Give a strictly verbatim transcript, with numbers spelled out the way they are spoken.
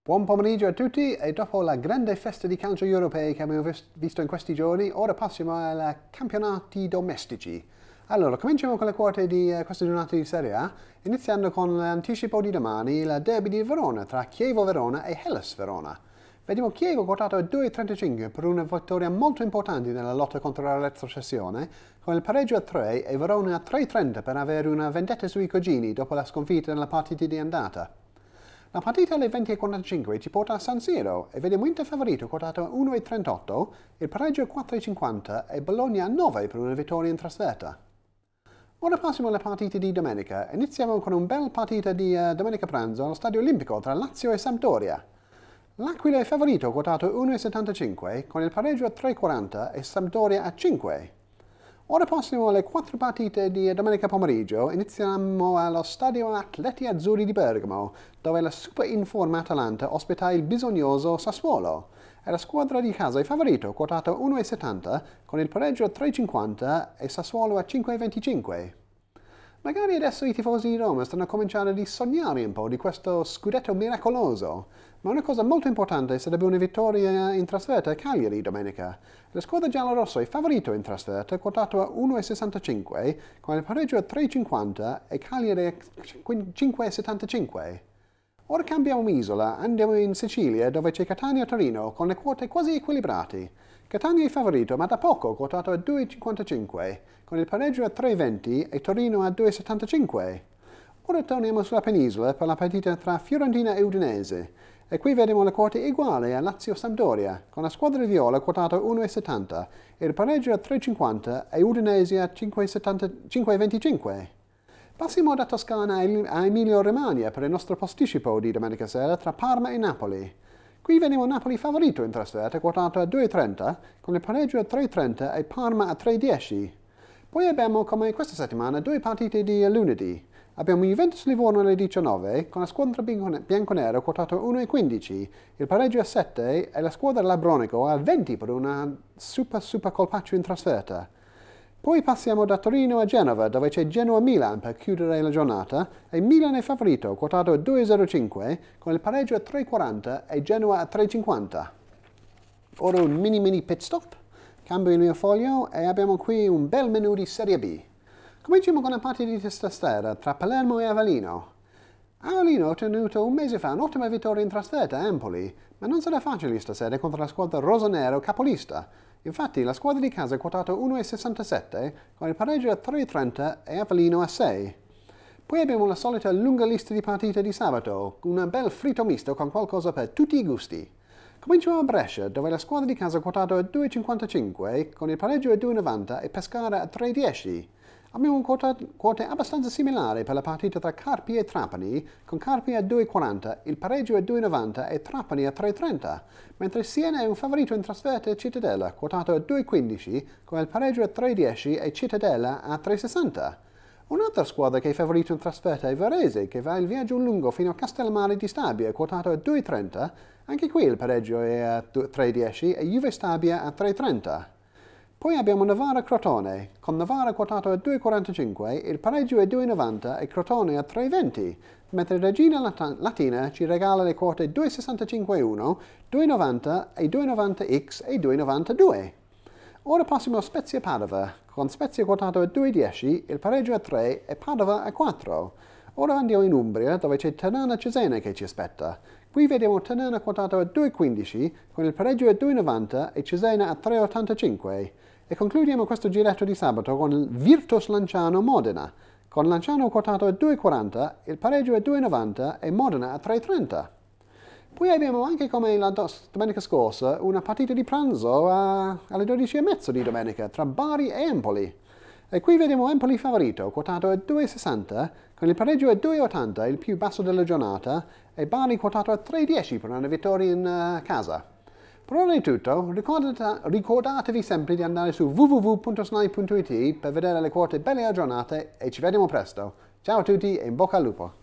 Buon pomeriggio a tutti e dopo la grande festa di calcio europei che abbiamo visto in questi giorni, ora passiamo ai campionati domestici. Allora, cominciamo con le quote di uh, questa giornata di Serie A, iniziando con l'anticipo di domani, il derby di Verona tra Chievo Verona e Hellas Verona. Vediamo Chievo quotato a due virgola trentacinque per una vittoria molto importante nella lotta contro la retrocessione, con il pareggio a tre e Verona a tre virgola trenta per avere una vendetta sui cugini dopo la sconfitta nella partita di andata. La partita alle venti e quarantacinque ci porta a San Siro e vediamo Inter favorito quotato a uno virgola trentotto, il pareggio a quattro virgola cinquanta e Bologna a nove per una vittoria in trasferta. Ora passiamo alle partite di domenica. Iniziamo con un bel partita di uh, domenica pranzo allo Stadio Olimpico tra Lazio e Sampdoria. L'Aquila è favorito quotato a uno virgola settantacinque con il pareggio a tre virgola quaranta e Sampdoria a cinque. Ora passiamo alle quattro partite di domenica pomeriggio. Iniziamo allo Stadio Atleti Azzurri di Bergamo, dove la super in forma Atalanta ospita il bisognoso Sassuolo. E la squadra di casa è favorito, quotato a uno virgola settanta, con il pareggio a tre virgola cinquanta e Sassuolo a cinque virgola venticinque. Magari adesso i tifosi di Roma stanno cominciando a sognare un po' di questo scudetto miracoloso, ma una cosa molto importante sarebbe una vittoria in trasferta a Cagliari domenica. La squadra giallorossa è favorito in trasferta, quotato a uno virgola sessantacinque, con il pareggio a tre virgola cinquanta e Cagliari a cinque virgola settantacinque. Ora cambiamo isola, andiamo in Sicilia, dove c'è Catania-Torino, con le quote quasi equilibrate. Catania è favorito, ma da poco, quotato a due virgola cinquantacinque, con il pareggio a tre virgola venti e Torino a due virgola settantacinque. Ora torniamo sulla penisola per la partita tra Fiorentina e Udinese. E qui vediamo le quote uguali a Lazio-Sampdoria, con la squadra viola quotata a uno virgola settanta, e il pareggio a tre virgola cinquanta e Udinese a cinque virgola venticinque. Passiamo da Toscana a Emilia-Romagna per il nostro posticipo di domenica sera tra Parma e Napoli. Qui vediamo Napoli favorito in trasferta, quotato a due virgola trenta, con il pareggio a tre virgola trenta e Parma a tre virgola dieci. Poi abbiamo, come questa settimana, due partite di lunedì. Abbiamo Juventus-Livorno alle diciannove, con la squadra bianconera quotato a uno virgola quindici, il pareggio a sette e la squadra Labronico a venti per una super super colpaccio in trasferta. Poi passiamo da Torino a Genova, dove c'è Genoa-Milan per chiudere la giornata, e Milan è favorito, quotato a due virgola zero cinque, con il pareggio a tre virgola quaranta e Genoa a tre virgola cinquanta. Ora un mini mini pit stop, cambio il mio foglio e abbiamo qui un bel menù di Serie B. Cominciamo con la partita di stasera tra Palermo e Avellino. Avellino ha ottenuto un mese fa un'ottima vittoria in trasferta a Empoli, ma non sarà facile stasera contro la squadra rosanero capolista. Infatti la squadra di casa è quotata a uno virgola sessantasette, con il pareggio a tre virgola trenta e Avellino a sei. Poi abbiamo la solita lunga lista di partite di sabato, un bel fritto misto con qualcosa per tutti i gusti. Cominciamo a Brescia, dove la squadra di casa è quotata a due virgola cinquantacinque, con il pareggio a due virgola novanta e Pescara a tre virgola dieci. Abbiamo quote abbastanza similari per la partita tra Carpi e Trapani, con Carpi a due virgola quaranta, il pareggio a due virgola novanta e Trapani a tre virgola trenta, mentre Siena è un favorito in trasferta a Cittadella, quotato a due virgola quindici, con il pareggio a tre virgola dieci e Cittadella a tre virgola sessanta. Un'altra squadra che è favorito in trasferta è Varese, che va il viaggio lungo fino a Castellammare di Stabia, quotato a due virgola trenta, anche qui il pareggio è a tre virgola dieci e Juve Stabia a tre virgola trenta. Poi abbiamo Novara-Crotone, con Novara quotato a due virgola quarantacinque, il pareggio è due virgola novanta e Crotone a tre virgola venti, mentre Regina Latina ci regala le quote due virgola sessantacinque uno, due virgola novanta e due virgola novanta x e due virgola novantadue. Ora passiamo a Spezia-Padova, con Spezia quotato a due virgola dieci, il pareggio a tre e Padova a quattro. Ora andiamo in Umbria, dove c'è Ternana-Cesena che ci aspetta. Qui vediamo Ternana quotato a due virgola quindici, con il pareggio a due virgola novanta e Cesena a tre virgola ottantacinque. E concludiamo questo giretto di sabato con il Virtus Lanciano-Modena, con Lanciano quotato a due virgola quaranta, il pareggio a due virgola novanta e Modena a tre virgola trenta. Poi abbiamo anche come la domenica scorsa una partita di pranzo a, alle dodici e mezza di domenica tra Bari e Empoli. E qui vediamo Empoli favorito, quotato a due virgola sessanta, con il pareggio a due virgola ottanta, il più basso della giornata, e Bari quotato a tre virgola dieci per una vittoria in uh, casa. Per ora è tutto, Ricordate, ricordatevi sempre di andare su w w w punto snai punto it per vedere le quote belle aggiornate e ci vediamo presto. Ciao a tutti e in bocca al lupo!